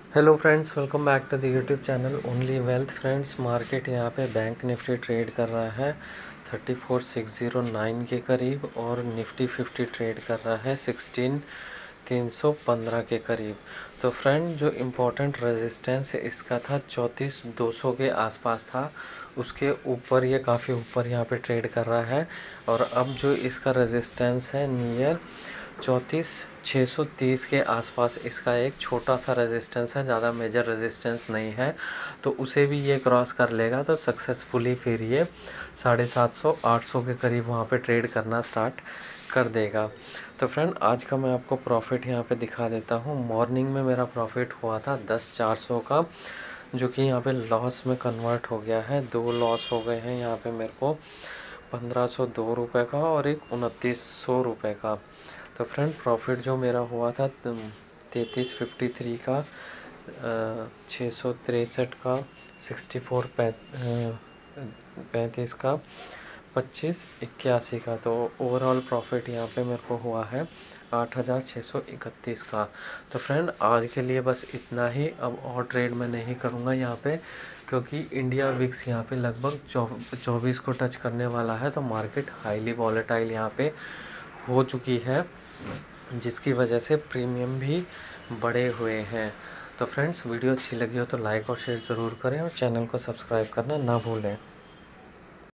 Hello friends, welcome back to the YouTube channel only wealth. Friends, market यहाँ पे bank Nifty trade कर रहा है 34,609 के करीब और निफ्टी 50 ट्रेड कर रहा है 16,315 के करीब। तो फ्रेंड, जो इम्पोर्टेंट रेजिस्टेंस है इसका था 34,200 के आसपास था। उसके ऊपर ये काफ़ी ऊपर यहाँ पे ट्रेड कर रहा है और अब जो इसका रेजिस्टेंस है नियर 34,630 के आसपास इसका एक छोटा सा रेजिस्टेंस है, ज़्यादा मेजर रेजिस्टेंस नहीं है। तो उसे भी ये क्रॉस कर लेगा तो सक्सेसफुली फिर ये 750-800 के करीब वहाँ पे ट्रेड करना स्टार्ट कर देगा। तो फ्रेंड, आज का मैं आपको प्रॉफिट यहाँ पे दिखा देता हूँ। मॉर्निंग में मेरा प्रॉफिट हुआ था 10,400 का, जो कि यहाँ पे लॉस में कन्वर्ट हो गया है। 2 लॉस हो गए हैं यहाँ पे मेरे को, 1,502 रुपये का और एक 2,900 रुपये का। तो फ्रेंड, प्रॉफिट जो मेरा हुआ था 3353 का, 663 का, 3435 का, 2581 का। तो ओवरऑल प्रॉफिट यहाँ पे मेरे को हुआ है 8,631 का। तो फ्रेंड, आज के लिए बस इतना ही। अब और ट्रेड मैं नहीं करूँगा यहाँ पे, क्योंकि इंडिया विक्स यहाँ पे लगभग 24 को टच करने वाला है। तो मार्केट हाईली वॉलेटाइल यहाँ पे हो चुकी है, जिसकी वजह से प्रीमियम भी बढ़े हुए हैं। तो फ्रेंड्स, वीडियो अच्छी लगी हो तो लाइक और शेयर ज़रूर करें और चैनल को सब्सक्राइब करना ना भूलें।